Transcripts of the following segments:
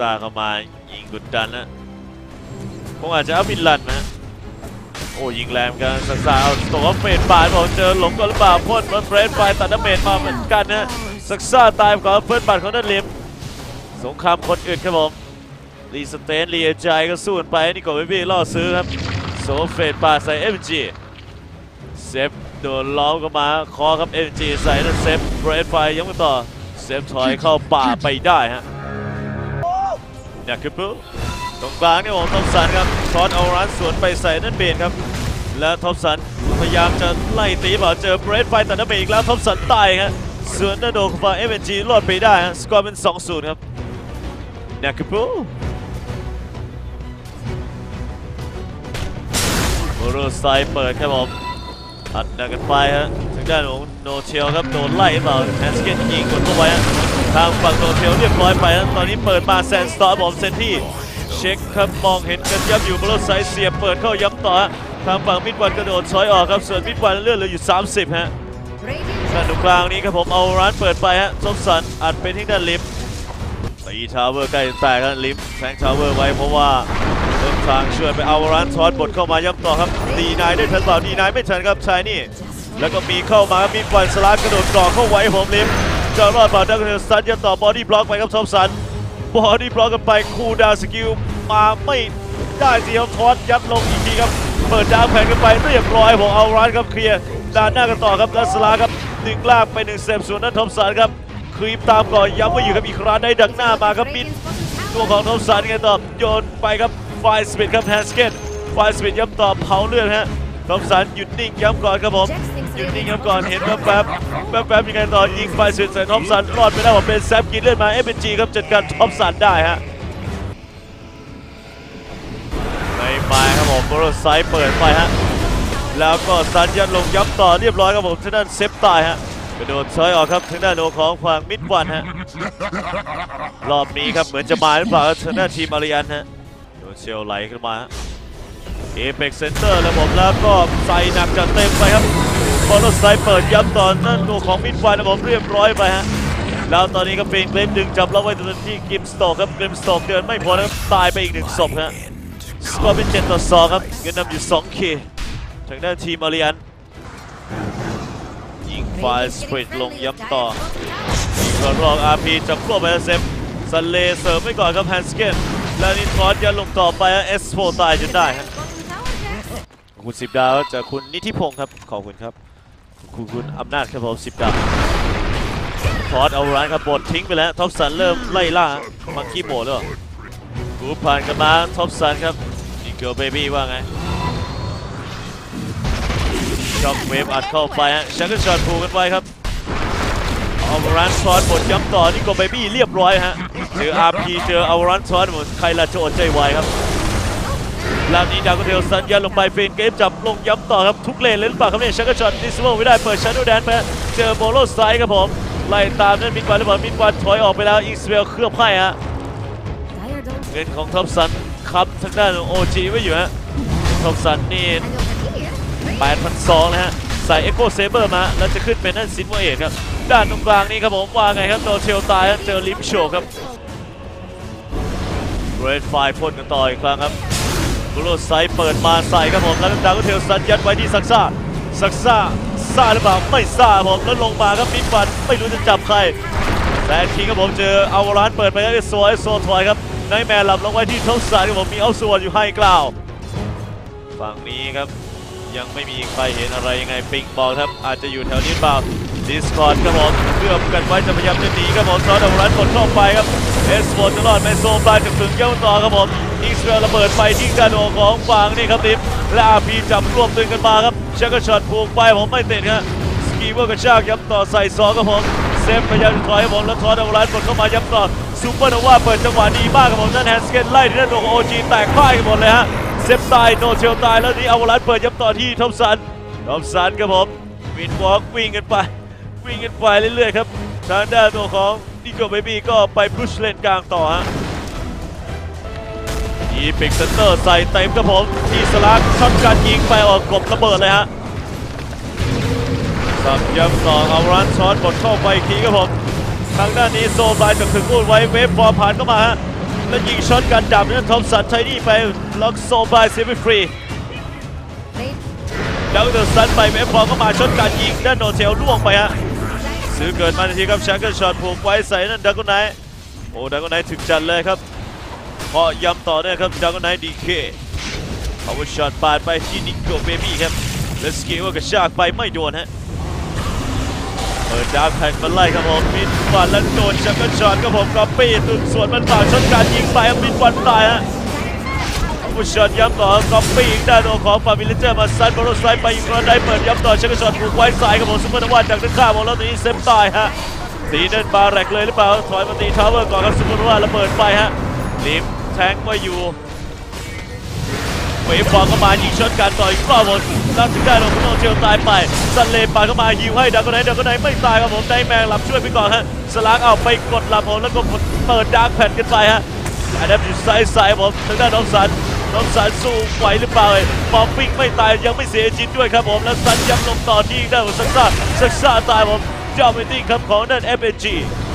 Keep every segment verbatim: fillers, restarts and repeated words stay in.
ซ่าเข้ามายิงกดดันนะคงอาจจะเอาบินลันนะโอ้ยิงแรงกันซักซ่าเอาตัวเฟดบาดบอกเจอหลงก่อนหรือเปล่าพ่นมันเฟรนไฟตัดดาเมจมาเหมือนกันนะซักซ่าตายก่อนเฟิร์สบาดของนันลิมสงครามคนอื่นครับผมรีสเตนรีเอจายก็สู้กันไปนี่ก็ไม่พี่ล่อซื้อครับโซเฟดบาดใส่เอ็มจีเซฟโดนล้อมก็มาคอครับเอ็มจีใส่นั่นเซฟเฟรนไฟยังไม่ต่อเซฟถอยเข้าป่าไปได้ฮะเนี่ยคือปุ๊บตรงกลางนี่ผมทอมสันครับช็อตเอารันสวนไปใส่นั่นเบนครับและทอมสันพยายามจะไล่ตีบ่าเจอเบรดไฟตัดนั่นเบนอีกแล้วทอมสันตายครับส่วนนั่นโดนฝั่งเอ็มจีรอดไปได้ฮะสกอร์เป็น สองศูนย์ ครับเนี่ยคือปุ๊บโมโรไซเปิดครับผมอัดหนักกันไปฮะทางด้านของโนเชลครับโดนไล่เปล่าแฮนสเกตยิงกดเข้าไปฮะทางฝั่งโนเชลเรียบร้อยไปฮะตอนนี้เปิดมาแซนสตอร์บอมเซนที่เช็คครับมองเห็นกันยับอยู่บนรถไซเสียเปิดเข้าย้ำต่อฮะทางฝั่งมิดวันกระโดดช้อยออกครับส่วนมิดวันเลื่อนเหลืออยู่สามสิบฮะด้านตรงกลางนี้ครับผมเอาร้านเปิดไปฮะทอมสันอัดไปที่ด้านลิฟต์ตีทาวเวอร์ใกล้แตกครับลิฟต์แทงทาวเวอร์ไว้เพราะว่าเริ่มทางช่วยไปเอาร้านทอดบดเข้ามาย้ำต่อครับดีนายได้ทันเปล่าดีนายไม่ทันครับชายนี่แล้วก็มีเข้ามามิดวันสลากกระโดดกรอกเข้าไว้ผมลิฟต์จะรอดเปล่าดักเทลซันยัดต่อบอดี้บล็อกไปครับทอมสันบอดี้บล็อกกันไปคูดาวสกิลมาไม่ได้สิครับทอดยัดลงอีกทีครับเปิดดาวแผงกันไปเรียบร้อยผมเอาร้านครับเคลียร์ด้านหน้ากันต่อครับแล้วสลาครับดึงลากไปหนึ่งเซฟส่วนนั้นทอมสันครับคลีปตามก่อนย้ำว่าอยู่ครับอีกครั้งได้ดักหน้ามาครับบินตัวของทอมสันกันต่อโยนไปครับไฟสปีดครับแฮนสเกตไฟสปีดย้ำต่อเผาเลือดฮะทอมสันหยุดนิ่งย้ำก่อนครับผมหยุดนิ่งย้ำก่อนเห็นแป๊บแป๊บแป๊บแป๊บยังไงต่อยิงไฟสปีดใส่ทอมสันรอดไปได้ผมเป็นแซฟกินเลือดมาเอฟเอ็นจีครับจัดการทอมสันได้ฮะในไม้ครับผมโบรไซเปิดไปฮะแล้วก็สันยันลงย้ำต่อเรียบร้อยครับผมทางด้านเซฟตายฮะกระโดดช้อยออกครับทางด้านโนของฝั่งมิดวันฮะรอบนี้ครับเหมือนจะมาหรือเปล่าทางด้านทีมอาริยันฮะโดนเชลไหลขึ้นมาเอเพ็กเซนเตอร์แล้วผมแล้วก็ใส่หนักจัดเต็มไปครับบอลไซเปิดย้ำตอนนั่นตัวของมิดวันนะผมเรียบร้อยไปฮะแล้วตอนนี้ก็เป็นเกรมดึงจับแล้วไว้ตรงที่กิมสโตกครับเกรมสโตกเดินไม่พอนะครับตายไปอีกหนึ่งศพฮะสกอร์เป็นเจ็ดต่อสองครับเงินนำอยู่สองเคทางด้านทีมอาริยันยิงไฟสปริตลงย้ำต่อยิงกระรอกอาร์พีจับควบไปแล้วเซฟซันเลเสริมไปก่อนครับแฮนสเกตแล้วนี่ทอดยันลงต่อไปเอสโฟตายจนได้ฮะคุณสิบดาวจากคุณนิธิพงศ์ครับขอบคุณครับคุณคุณอำนาจครับผมสิบดาวทอดเอาร้านครับบดทิ้งไปแล้วท็อปสันเริ่มไล่ล่ามังคีโบแล้วกูผ่านกันมาท็อปสันครับนิเกิลเบบี้ว่าไงช็อคเวฟอัดเข้าไปฮะชักเกอร์ช็อตผูกกันไว้ครับเอารันทอดบดย้ำต่อนิเกิลเบบี้เรียบร้อยฮะเจออาร์พีเจอเอารันทอดหมดใครละจะอดใจไวครับลำนี้ดาวก็เทลสัญญาลงไปเฟนเกมจับลงย้ำต่อครับทุกเลนเลยหรือเปล่าครับเนี่ยชักกระช็อตดิสโมไม่ได้เปิดชันดูแดนไปเจอโบโลไซด์ครับผมไล่ตามนั่นมิดวันหรือเปล่ามิดวันถอยออกไปแล้วอิสเวลเคลือบให้ฮะเงินของทอมสันคับทางด้านโอจีไว้อยู่ฮะทอมสันนี่ แปดพันสองร้อย นะฮะใส่เอ็กโคเซเบอร์มาแล้วจะขึ้นเป็นนั่นซินวอเอทครับด้านตรงกลางนี้ครับผมว่าไงครับโดนเชลตายเจอลิมโชครับเรดไฟพ่นกันต่ออีกครั้งครับบุโรไซเปิดมาใส่ครับผมแล้วดาวก็เทลซันยัดไว้ที่ซักซ่าซักซ่าซ่าหรือเปล่าไม่ซ่าผมแล้วลงมาครับมิดฟันไม่รู้จะจับใครแต่ทีครับผมเจอเอาร้านเปิดไปได้สวยโซทอยครับไนท์แมนหลับลงไว้ที่ท็อปสันครับผมมีเอาสวนอยู่ให้กล่าวฝั่งนี้ครับยังไม่มีใครเห็นอะไรยังไงปิงบอลครับอาจจะอยู่แถวนี้เปล่าดิสคอร์ดครับผมเพื่อกันไว้จะพยายามจะหนีครับผมซอดเอารันกดเข้าไปครับเอสโฟนตลอดไม่โซมปลายถึงถึงเย้าต่อครับผมอิสราเอลระเบิดไปที่กระโดดของฝั่งนี่ครับลิฟและอาร์พีจับรวบตึงกันมาครับชักกระช็อตผูกไปผมไม่ติดครับสกีเวอร์กระชากย้ำต่อใส่ซองครับผมเซฟพยายามถอยครับผมแล้วทอดเอารันกดเข้ามาย้ำต่อซูเปอร์โนวาเปิดจังหวะดีมากครับผมนั่นแฮนสเกตไล่ที่นั่นโดนโอจีแตกพ่ายกันหมดเลยฮะเซฟตายโนเชลตายแล้วนี่เอารันเปิดย้ำต่อที่ทอมสันทอมสันครับผมวินวอล์กวิ่งกันไปวิ่งกันไปเรื่อยๆครับทางด้านตัวของนิโก้เบบี้ก็ไปพุชเลนกลางต่อฮะอีพิกเซนเตอร์ใส่เต็มครับผมที่สลักช็อตการยิงไปออกกบระเบิดเลยฮะสับย้ำต่อเอารันช็อตบดเข้าไปอีกทีครับผมทางด้านนี้โซบายจะถึงพูดไว้เวฟฟอร์ผ่านเข้ามาฮะแล้วยิงช็อตกันดับนั้นทอมสันไทนี่ไปล็อกโซบายเซฟฟรีแล้วเดอร์สันไปเวฟพอก็มาช็อตการยิงด้านโนเทลล่วงไปฮะซื้อเกิดมาทีครับชักเกิลช็อตผูกไว้ใส่นั่นดักกุนไนโอ้ดักกุนไนถึงจัดเลยครับพอย้ำต่อเนี่ยครับดักกุนไนดีเคเอาช็อตปาดไปที่นิโก้เบบี้ครับแล้วสกิลกระชากไปไม่โดนฮะเปิดดาวแผ่นมาไล่ครับผมมิดวันแล้วโดนชักเกิลช็อตครับผมก็ปีตุนส่วนมันเปล่าช็อตการยิงไปมิดวันตายฮะผู้ช็อตย้ำต่อก็ปีอีกด้านของฟามิลิเจอร์มาซันบอลไซไปอีกครั้งได้เปิดย้ำต่อชักเกิลช็อตผูกไว้สายครับผมซุปเปอร์นวันจากด้านข้างของเราตัวนี้เซฟตายฮะตีเดินบาแรกเลยหรือเปล่าถอยมาตีทาวเวอร์ก่อนครับซุปเปอร์นวันระเบิดไปฮะลิมแทงไว้อยู่เวฟบอลเข้ามายิงช็อตการต่อยก็หมดตั้งถึงได้ลงโนเทลตายไปซันเลปาเข้ามายิวให้ดักคนไหนดักคนไหนไม่ตายครับผมได้แมงหลับช่วยไปก่อนฮะสลักเอาไปกดหลับผมแล้วก็เปิดดาร์กแผ่นกันไปฮะอันนั้นอยู่ซ้ายซ้ายผมทางด้านน้องสันน้องสันสู้ไหวหรือเปล่าปอมปิ้งไม่ตายยังไม่เสียจิตด้วยครับผมแล้วสันย้ำลงต่อที่ด้านของซักซ่าซักซ่าตายผมจอมมิติ้งครับของด้าน เอฟ เอ็น จี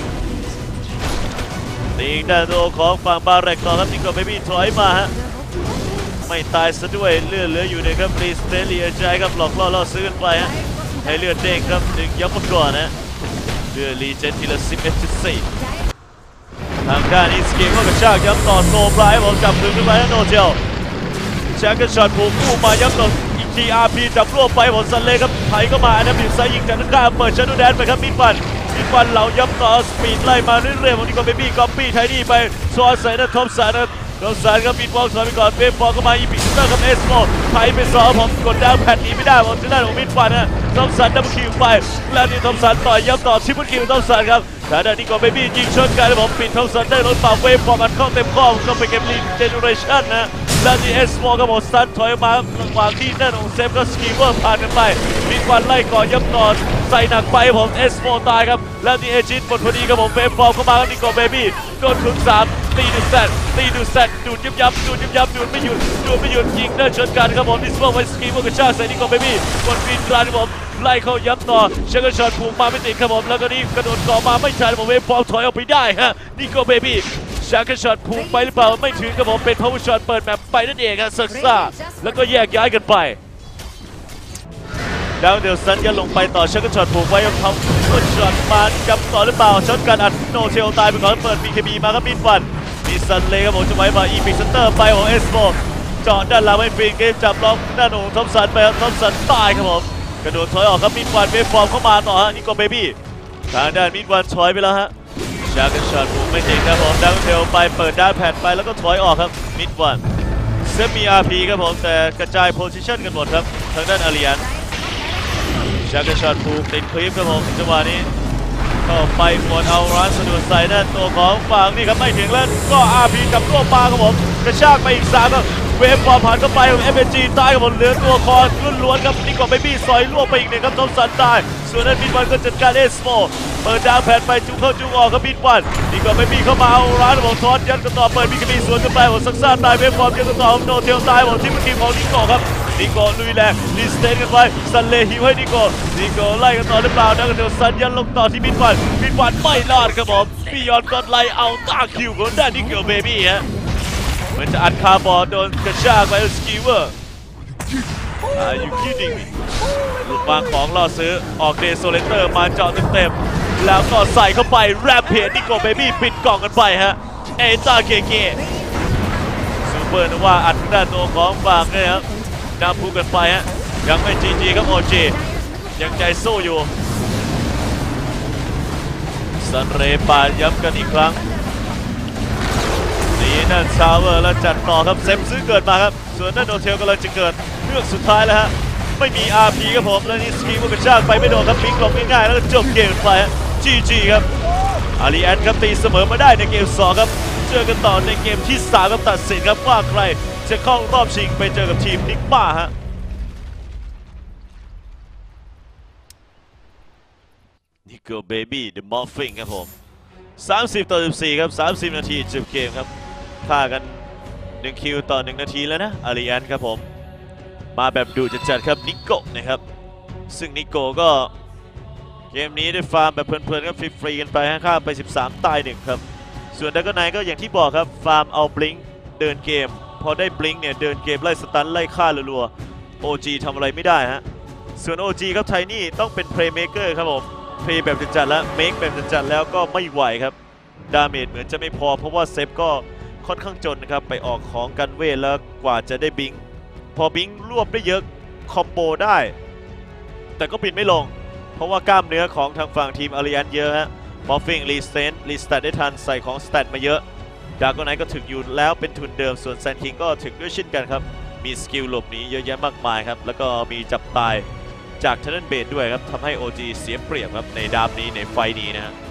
ตีด้านโดของฝั่งบาแรกต่อครับนิโก้เบบี้ถอยมาฮะไม่ตายซะด้วยเลือดเหลืออยู่ในครับรีสเตเลียใจครับหลอกล่อล่อซื้อกันไปฮะให้เลือดเด้งครับดึงยับมาก่อนนะเลือดรีเจนทีละสิบเอ็ดจุดสี่ทางด้านนี้สกีก็กระชากย้ำต่อโซบรายบอกจับมือขึ้นไปนะโนเจลแชกเกอร์ช็อตผูกคู่มาย้ำต่ออีกทีอาร์พีจับรวบไปหมดซันเล่ครับไถก็มาอันนั้นบีบซ้ายยิงจากด้านข้างเปิดชันดูแดนไปครับมิดฟันมิดฟันเหล่าย้ำต่อสปีดไล่มาเรื่อยๆวันนี้ก็เบบี้ก๊อปปี้ไทนี่ไปซอสใส่นะทอมสันนะเราสารครับบิดบอลถอยไปก่อนเวฟบอลก็มาอีพิกเตอร์กับเอสโมไทยไปสองผมกดดาวแผ่นนี้ไม่ได้ผมจะได้ของมิดฟันนะทอมสันดับเบิลคิวไปแล้วนี่ทอมสันต่อยย้ำต่อชิปเปิลคิวทอมสันครับแต่ด้านนี้ก็เบบี้ยิงชนกันผมปิดทอมสันได้รถเป่าเวฟบอลมันเข้าเต็มข้อก็เป็นเกมลีเจเนอเรชั่นนะแล้วนี่เอสโมกับผมสันถอยมาระหว่างที่ด้านของเซฟก็สกีเวอร์ผ่านกันไปมิดฟันไล่ก่อนย้ำต่อใส่หนักไปผมเอสโมตายครับแล้วนี่เอจิตหมดพอดีครับผมเวฟบอลเข้ามาแล้วนี่ก็เบบี้โดนถึงสามตีดูแซดตีดูแซดดูดยับยับดูดยับยับดูดไม่หยุดดูดไม่หยุดยิงเดินชนกันครับผมดิสโมไวสกีมันกระชากใส่นี่ก็เบบี้กดฟินกลางครับผมไล่เข้าย้ำต่อเชคเกอร์ช็อตผูกมาไม่ติดครับผมแล้วก็นี่กระโดดก่อมาไม่ทันผมเวฟบอลถอยออกไปได้ฮะนี่ก็เบบี้เชคเกอร์ช็อตผูกไปหรือเปล่าไม่ถึงครับผมเป็นพาวเวอร์ช็อตเปิดแมปไปนั่นเองครับซักซ่าแล้วก็แยกย้ายกันไปดาวเดลสันยันลงไปต่อเชคเกอร์ช็อตผูกไว้ทำกดช็อตมาจับต่อหรือเปล่าช็อตการอัดโนเทลตายไปก่อนเปิด บี เค บี มาครับมิดฟันมีซันเล่ครับผมจะไว้มาอีพิกเซนเตอร์ไปของเอสโมเจาะด้านหลังไม่ฟรีเกมจับล็อกด้านของทอมสันไปครับทอมสันตายครับผมกระโดดถอยออกครับมิดวันเวฟฟอร์มเข้ามาต่อฮะนี่ก็เบบี้ทางด้านมิดวันถอยไปแล้วฮะชาร์กช็อตผูกไม่ติดครับผมดังเทลไปเปิดด้านแผ่นไปแล้วก็ถอยออกครับมิดวันเซฟมี อาร์ พี ครับผมแต่กระจายโพซิชันกันหมดครับทางด้านอาริยันชาร์กช็อตผูกติดคลิปครับผมจังหวะนี้ก็ไปกดเอาร้านสะดวกใส่ด้านตัวของฝั่งนี่ครับไม่ถึงแล้วก็ อาร์ พี กับตัวปลาครับผมกระชากไปอีกสามครับเวฟบอลผ่านเข้าไปของ เอฟ เอ็น จี ตายกับผมเหลือตัวคอล้วนๆครับนี่ก็ไม่มีซอยล่วงไปอีกหนึ่งครับทอมสันตายส่วนนั้นมิดวันก็จัดการเอสโมเปิดดาวแผ่นไปจุกเข้าจุกออกครับมิดวันนี่ก็ไม่มีเข้ามาเอาร้านของทอนยันกันต่อเปิดมีกระบี่สวนกันไปของซักซ่าตายเวฟบอลยันกันต่อของโนเทลตายของทีมทีมของนิโก้ครับนิโก้ลุยแรงรีสเตนกันไปซันเลฮิวให้นิโก้นิโก้ไล่กันต่อหรือเปล่าดังเทลซันยันลงต่อที่มิดวันมิดวันไม่รอดครับผมบิยอนก็ไล่เอาตาคิวของด้านนิโก้เบบี้ฮะเหมือนจะอัดคาร์บอลโดนกระชากไปสกีเวอร์อายุคิดดิ้งลูกบางของล่อซื้อออกเดโซเลเตอร์มาเจาะเต็มๆแล้วก็ใส่เข้าไปแรปเพจนิโก้เบบี้ปิดกล่องกันไปฮะเอต้าเคเคซูเปอร์นว่าอัดด้านตัวของบางเลยครับนำพูกันไปฮะยังไม่จีจีครับโอจียังใจสู้อยู่ซันเรปาย้ำกันอีกครั้งนี่นั่นซาวเวอร์แล้วจัดต่อครับเซฟซื้อเกิดมาครับส่วนนั่นโนเทลกำลังจะเกิดเลือกสุดท้ายแล้วฮะไม่มี อาร์ พี ครับผมแล้วนี่สกีมันกระชากไปไม่โดนครับลิงก์ลงง่ายๆแล้วก็จบเกมไปฮะจีจีครับอารีแอนครับตีเสมอมาได้ในเกมสองครับเจอกันต่อในเกมที่สามครับตัดสินครับว่าใครจะเข้ารอบชิงไปเจอกับทีมนิกป้าฮะนิโก้เบบี้เดอะมอฟฟิงครับผมสามสิบต่อสิบสี่ครับสามสิบนาทีจบเกมครับฆ่ากันหนึ่งคิวต่อหนึ่งนาทีแล้วนะอาริแอนครับผมมาแบบดูจัดๆครับนิโก้นะครับซึ่งนิโก้ก็เกมนี้ได้ฟาร์มแบบเพลินๆครับฟรีๆกันไปให้ฆ่าไปสิบสามตายหนึ่งครับส่วนดักก็ไนก็อย่างที่บอกครับฟาร์มเอาบลิงเดินเกมพอได้บลิงเนี่ยเดินเกมไล่สตันไล่ฆ่ารัวๆ โอ จี ทำอะไรไม่ได้ฮะส่วน โอ จี ครับไทนี่ต้องเป็นเพลย์เม k เกอร์ครับผมเพลย์แบบจัดๆแล้วเมคแบบจัดๆแล้วก็ไม่ไหวครับดาเมจเหมือนจะไม่พอเพราะว่าเซฟก็ค่อนข้างจนนะครับไปออกของกันเวทแล้วกว่าจะได้บิงพอบิงรวบได้เยอะคอมโบได้ แต่ก็บินไม่ลงเพราะว่ากล้ามเนื้อของทางฝั่งทีมอาริยันเยอะฮะมอฟฟิงรีเซนรีสแตทได้ทันใส่ของสแตทมาเยอะดาร์กไนท์ก็ถึกอยู่แล้วเป็นทุนเดิมส่วนแซนคิงก็ถึกด้วยเช่นกันครับมีสกิลหลบหนีเยอะแยะมากมายครับแล้วก็มีจับตายจากเทนเนนเบดด้วยครับทำให้ โอ จี เสียเปรียบครับในดาบนี้ในไฟนี้นะฮะ